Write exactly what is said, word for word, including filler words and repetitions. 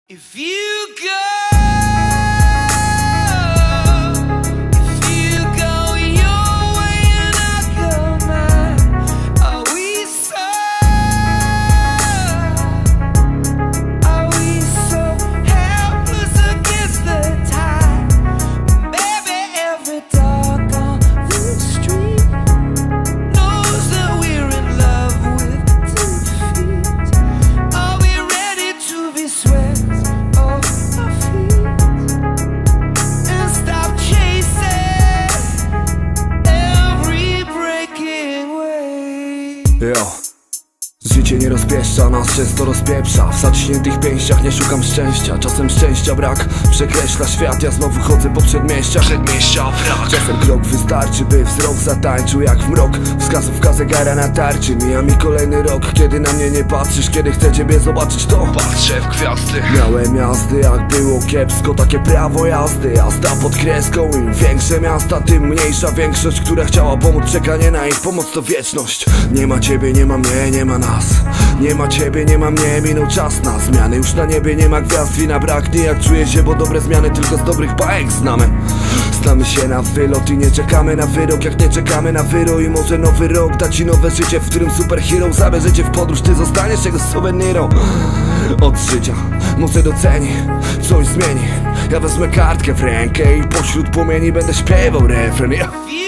If you go Jo. Życie nie rozpieszcza, nas często rozpieprza. W zaciśniętych pięściach nie szukam szczęścia. Czasem szczęścia brak, przekreśla świat. Ja znowu chodzę po przedmieściach. Przedmieścia wrak. Czasem krok wystarczy, by wzrok zatańczył jak w mrok. Wskazówka zegara na tarczy. Mija mi kolejny rok, kiedy na mnie nie patrzysz. Kiedy chcę ciebie zobaczyć, to patrzę w gwiazdy. Miałem jazdy, jak było kiepsko. Takie prawo jazdy, jazda pod kreską. Im większe miasta, tym mniejsza większość, która chciała pomóc. Czekanie na ich pomoc to wieczność. Nie ma ciebie, nie ma mnie, nie ma nas. Nie ma ciebie, nie ma mnie, minął czas na zmiany. Już na niebie nie ma gwiazd, wina braknie. Jak czuję się, bo dobre zmiany tylko z dobrych bajek znamy. Znamy się na wylot i nie czekamy na wyrok. Jak nie czekamy na wyrok i może nowy rok da ci nowe życie, w którym superhero zabierze cię w podróż. Ty zostaniesz jego suwenirą od życia. Może doceni, coś zmieni. Ja wezmę kartkę w rękę i pośród płomieni będę śpiewał refren.